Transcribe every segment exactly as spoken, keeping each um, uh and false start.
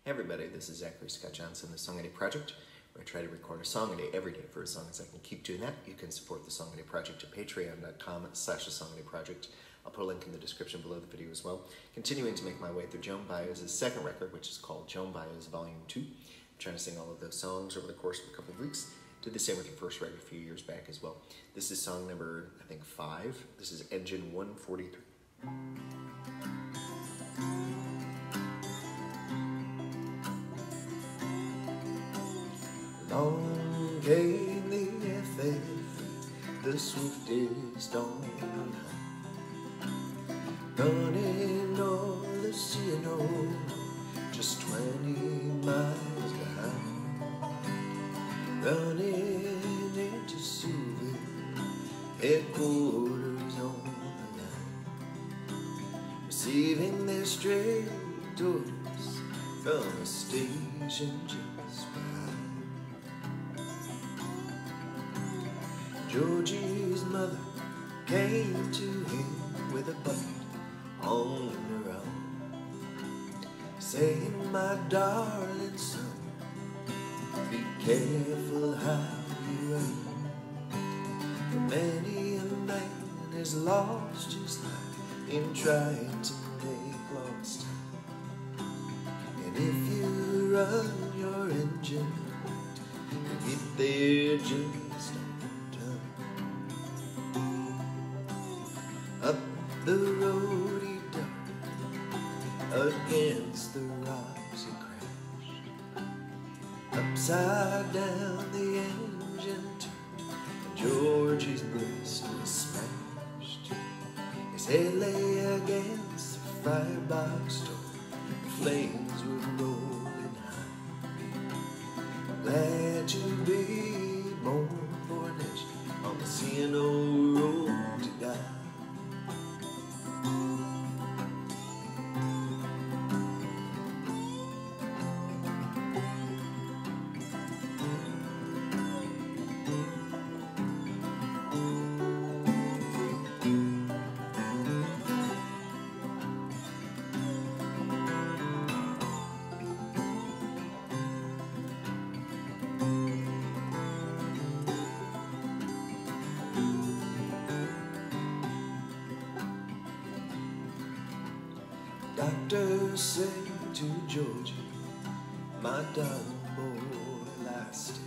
Hey everybody, this is Zachary Scot, the Song a Day Project, where I try to record a song a day every day for as long as I can keep doing that. You can support the Song a Day Project at patreon.com slash the Song a Day Project. I'll put a link in the description below the video as well. Continuing to make my way through Joan Baez's second record, which is called Joan Baez Volume two. I'm trying to sing all of those songs over the course of a couple of weeks. Did the same with her first record a few years back as well. This is song number, I think, five. This is Engine one forty-three. Long came the F F, the swiftest on high, running on the C N O, just twenty miles behind, running into Sylvia, headquarters on the line, receiving their straight orders from a station just behind. Georgie's mother came to him with a bucket on her own, saying, "My darling son, be careful how you aim, for many a man has lost his life in trying to make lost time. And if you run your engine, you get there just up the road he darted, against the rocks he crashed. Upside down the engine turned, and Georgie's breast was smashed. His head lay against the firebox door, the flames were rolling high. Glad to be born for a nation on the C N O road to die. Doctor said to Georgie, "My darling boy, lie still.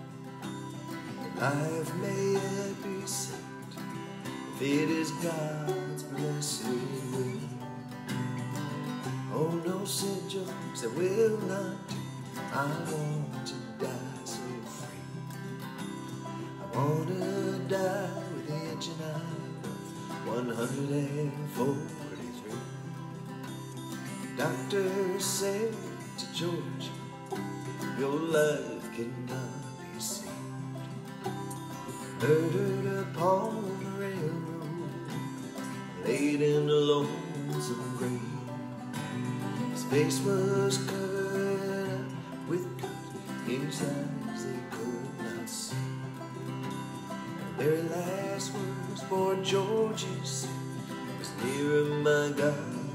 Life may yet be saved if it is God's blessed will. Oh no," said George, "that will not do. I want to die so free. I want to die with the engine out of one hundred forty-three. Doctor said to George, "Your life cannot be saved. Murdered upon the railroad, laid in a lonesome grave. His face was covered up with cut, his eyes they could not see. The very last words for Georgie said was, 'Nearer, my God,